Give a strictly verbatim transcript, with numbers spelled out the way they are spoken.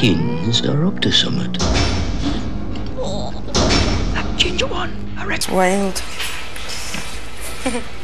chickens are up to something. That ginger one, I reckon. Wild.